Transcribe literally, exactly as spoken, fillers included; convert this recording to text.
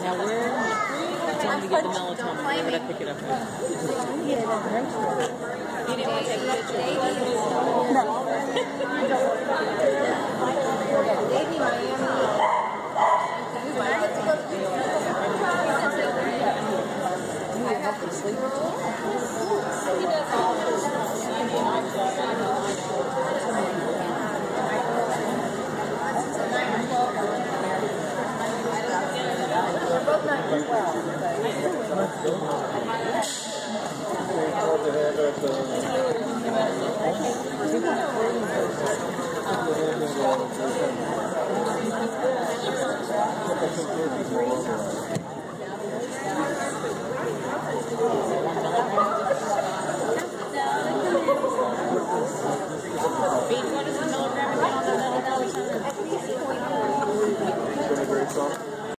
Now where? Time to get the melatonin. Where would I pick it up at? You didn't want to take a picture? No. Baby Miami. I get to go to I have to sleep. Well,